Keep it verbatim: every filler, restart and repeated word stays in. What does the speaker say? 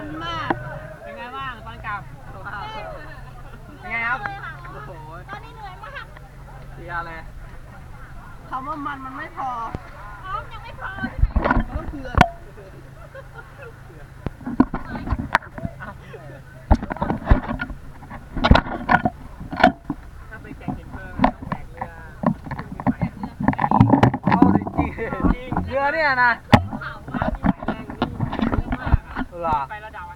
มันมากเป็นไงบ้างตอนกลับเป็นไงครับโอ้โหตอนนี้เหนื่อยมากเสียเลยคำว่ามันมันไม่พอพร้อมยังไม่พอมันต้องเผื่อถ้าไปแข่งกินเพิ่มต้องแข่งเรือเอาจริงจริงเรือเนี่ยนะไประดับ